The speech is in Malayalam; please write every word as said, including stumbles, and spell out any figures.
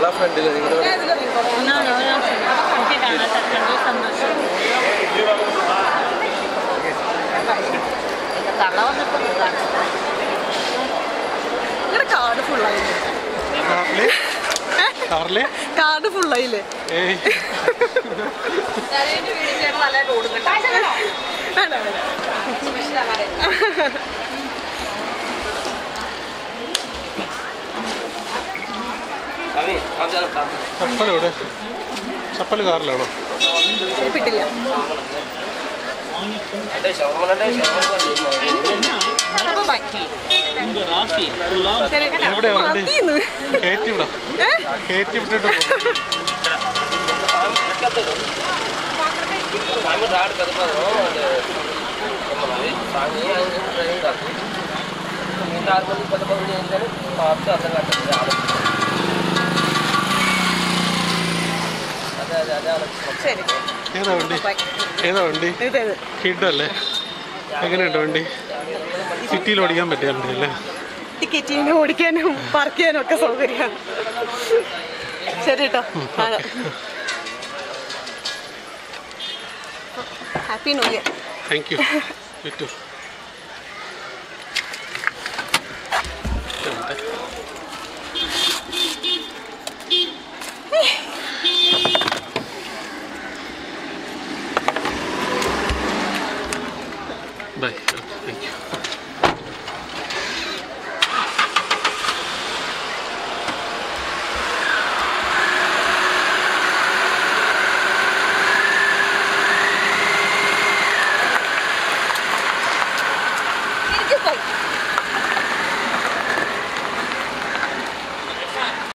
നിങ്ങളാ ഫ്രണ്ടില് നിങ്ങളുടെ കാർഡ് ഫുള്ളായില്ലേ കാർഡ് ഫുള്ളായില്ലേ ചപ്പലെവിടെ ചപ്പല് കാറിലാണോ കിട്ടില്ല എവിടെയാ വണ്ടി കയറ്റി വിടാം കയറ്റി വിട്ടിട്ട് ഏതാ വണ്ടി ഏതാ വണ്ടി കിഡല്ലേ എങ്ങനെയുണ്ട് വണ്ടി സിറ്റിയിൽ ഓടിക്കാൻ പറ്റിയ വണ്ടി അല്ലേ ടിക്കറ്റിനും ഓടിക്കാനും പാർക്ക് ചെയ്യാനും ഒക്കെ സൗകര്യമാണ് ശരി കേട്ടോ happy new year thank U.